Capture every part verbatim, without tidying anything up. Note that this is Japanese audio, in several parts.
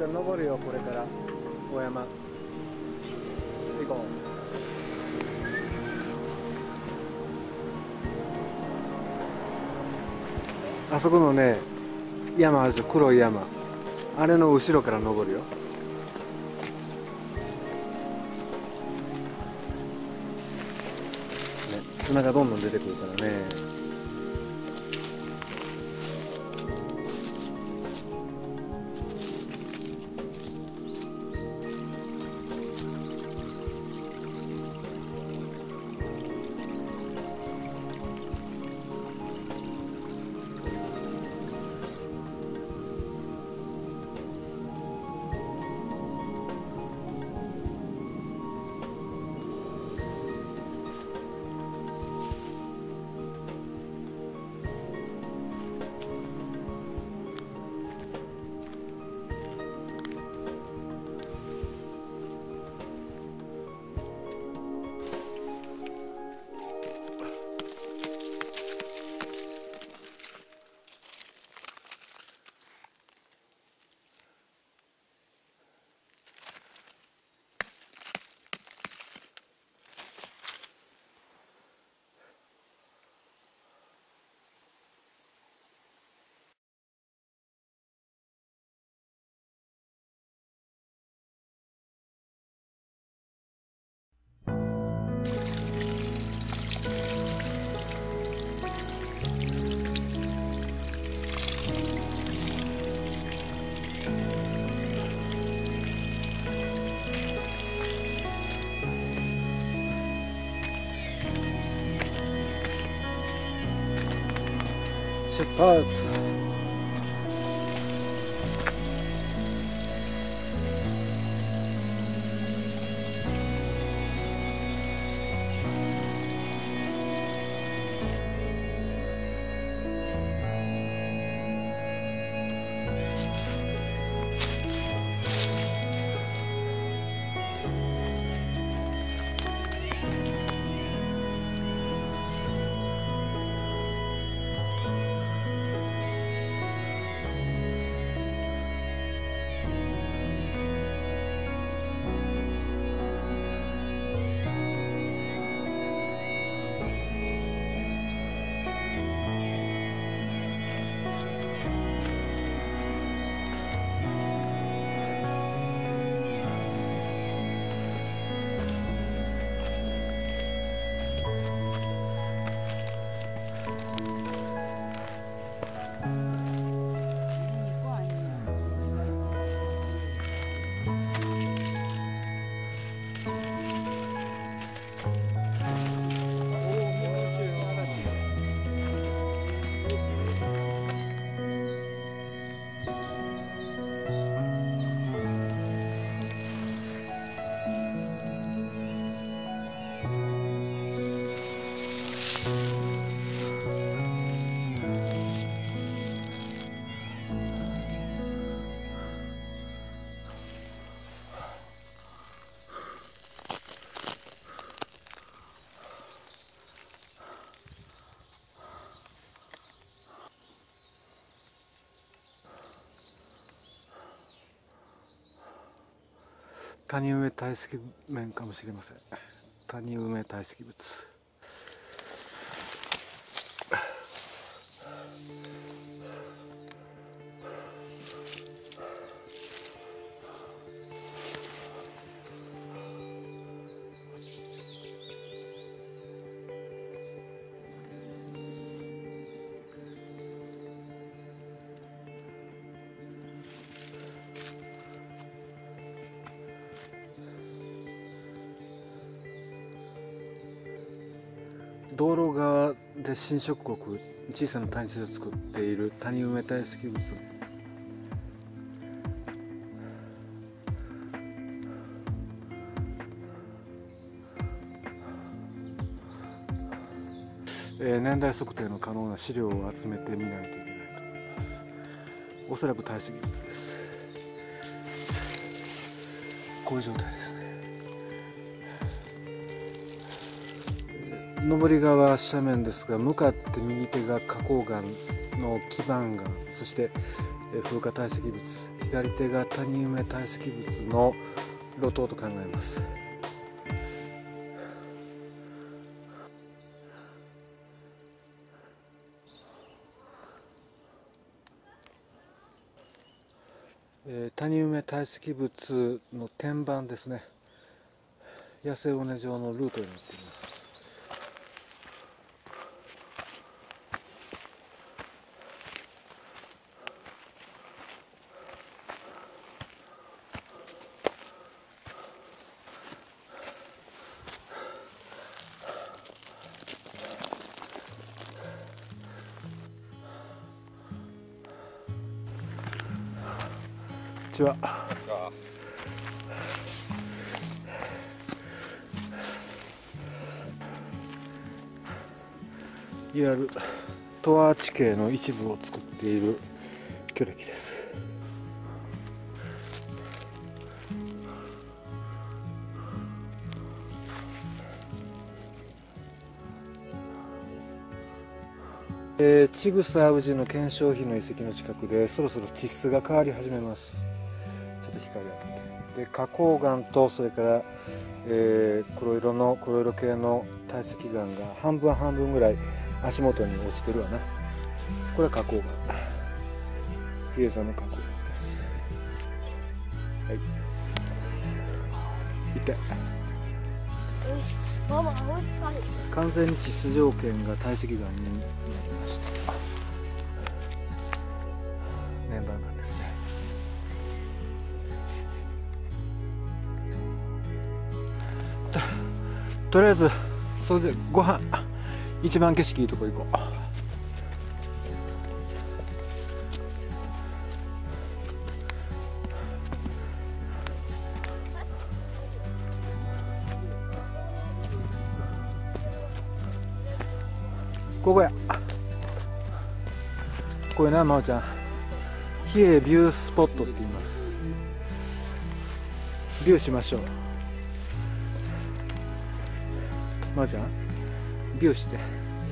ちゃん登るよ、これから大山行こう。あそこのね山あるでしょ、黒い山、あれの後ろから登るよ。砂がどんどん出てくるからね。出発。谷埋め堆積面かもしれません。谷埋め堆積物。道路側で侵食国、小さな谷地を作っている谷埋め堆積物。えー、年代測定の可能な資料を集めてみないといけないと思います。おそらく堆積物です。こういう状態ですね。上り側斜面ですが、向かって右手が花崗岩の基盤岩、そして風化堆積物、左手が谷埋め堆積物の路頭と考えます。えー、谷埋め堆積物の天板ですね。野生尾根状のルートになっています。こんにちは。いわゆる十和地形の一部を作っている巨暦です。えー、ちぐさ宇治の顕彰碑の遺跡の近くでそろそろ地質が変わり始めます。ちょっと光を当てて、で花崗岩とそれから、えー、黒色の黒色系の堆積岩が半分半分ぐらい足元に落ちてるわな。これは花崗岩、比叡山の花崗岩です。はい、痛い。完全に地質条件が堆積岩になりました。年番なんですね。と, とりあえずそれでご飯、一番景色いいとこ行こう。ここや。これな、まおちゃん、比叡ビュースポットって言います。ビューしましょう。まおちゃん、ビューして。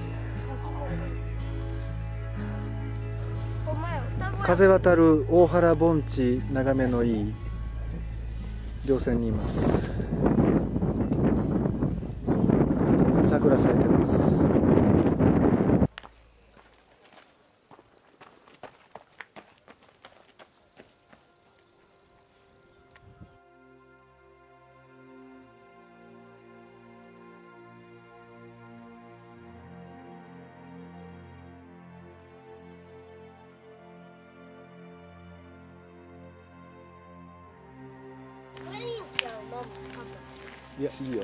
風渡る大原盆地、眺めのいい稜線にいます。桜咲いてます。いや、いいよ。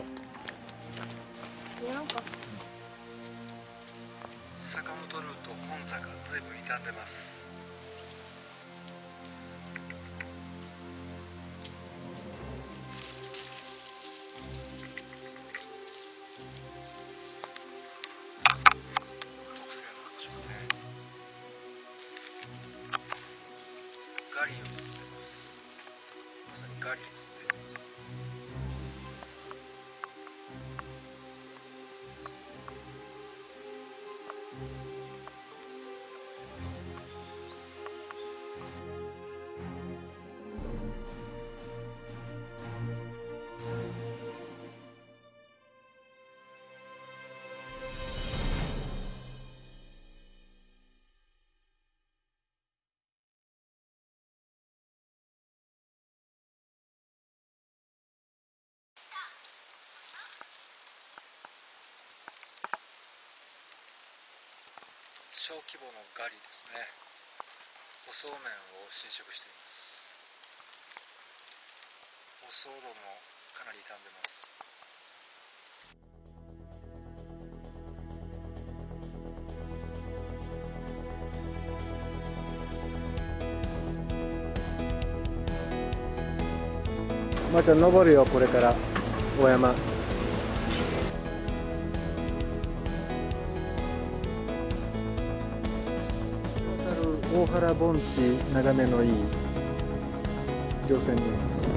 なんか坂本ルート本坂ずいぶん傷んでます。特製の白色ね。ガリを作ってます。まさにガリですね。小規模のガリですね。おそうめんを浸食しています。おそう路もかなり傷んでます。まーちゃん登るよ、これから大山。大原盆地、眺めのいい稜線にいます。